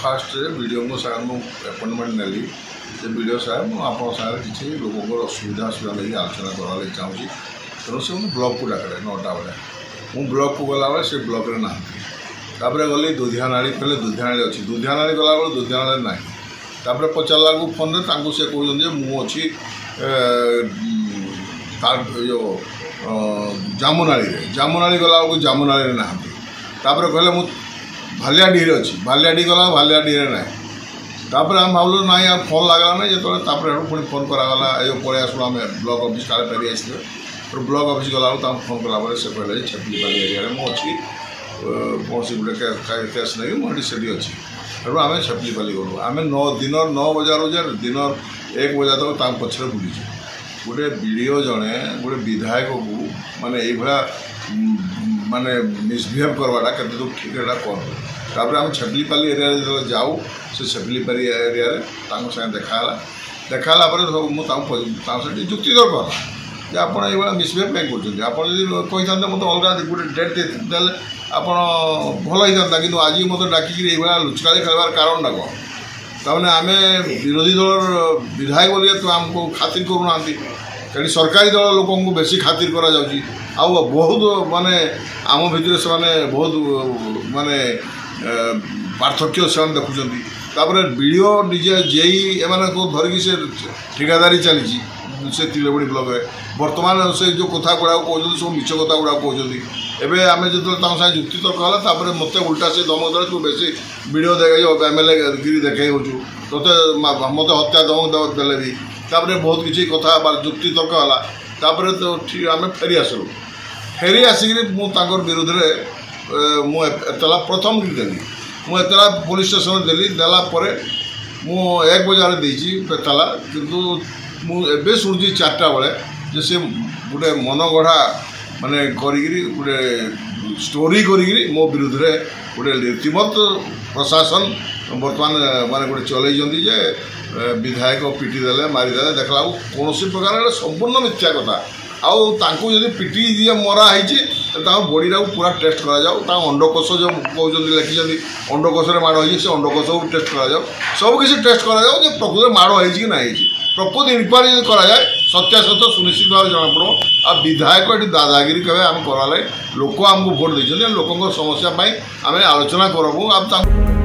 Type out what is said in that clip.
fast video को सागर मुझे appointment नेली से वीडियो साहेब मुझे किसी लोक असुविधा लगे आलोचना करार चाहूँगी तेणु से मुझे ब्लॉक को डाकले 9टा बेले मुझे ब्लॉक को गला से ब्लॉक ना गली दुधियानाड़ी कहले दुधियानाड़ी अच्छी दुधियानाड़ी गला दुधियानाड़ी ना तापर पचारा को फोन से कहते मुझे जो जामुनाड़ी गला जामुनाड़ी ना तापर कहले मुझे भालियाडी अच्छी भालियाडी गला भालियाडी ना तापर आम भावलु ना यार फोन लगला ना जो पुणी फोन करागला ये पलि आसू आम ब्लॉक ऑफिस काले फेरी आसते फिर ब्लॉक ऑफिस गला फोन कला से कहले छेपलीपाली एरिया में अच्छी कौन सी गोटे केस नहीं मुझे अच्छी तेणु आम छेपलीपाली गलु आम दिन 9 बजे दिन 1 बजे तक पछरे बुलीचु गोटे वीडियो जड़े गोटे विधायक को माने माने मिसबिहेव करवाटा के दूर ठीक है कौन तापर आम छेपलीपाली एरिया जो जाऊ से छेपलीपाली एरिया सागे देखाला मुझे जुक्ति दरकार जे आप मिसबिहेव कहीं कर कही था मतलब अलग गोटे डेट दे आप भल होता कि आज मतलब डाकिक लुचकाली खेलवार कारण ना कौन तमें आम विरोधी दल विधायक बोलिए तो आमको खातिर करूना कहीं सरकारी दल लोक बेसी खातिर करा जाउची आउ बहुत माने आम भितर से माने बहुत माने पार्थक्य से देखुं तापर वीडियो निजे जेई एम को धरिकी से ठिकादारी चली से तिलेबड़ी ब्लॉक में बर्तमान से जो कथा गुड़ा कहते सब मिछ कथा गुड़ा कहते एवं आम जो सागे जुक्ति तर्क है मत उल्टा से धमक दे तू बेसी वीडियो देखे MLA गिरी देखे हो ते मत हत्या धमक देले भी तापर बहुत किसी कथा जुक्ति तर्क है तो आम फेरी आसलु फेरी आसिक विरोध में मुला प्रथम देली मुला पुलिस स्टेशन देली देलापर मु 1 बजे देती एतला किंतु मुझे शुणुची 4टा बेले जे से गोटे मनगढ़ा माने करी गोटे स्टोरी करी मो विरुद्ध में गोटे रीतिमत प्रशासन बर्तमान माने गोटे चलई जे विधायक पिटी देले मारिदे देखला कौन प्रकार संपूर्ण मिथ्या कथा आउ जदि पिटी दिए मरा है बॉडीटा पूरा टेस्ट करा अंडकोश जो कहते लिखिं अंडकोश माड़ हो अंडकोश को टेस्ट करा सब किसी टेस्ट करा प्रकृत माड़ हो कि ना प्रकृत इनक्वारी कराए सत्यासत्य सुनिश्चित भाव जना पड़ो आ विधायक ये दादागिरी कहे आम कराले लोक आमको भोट देते लोक समस्या आम आलोचना करूँ आप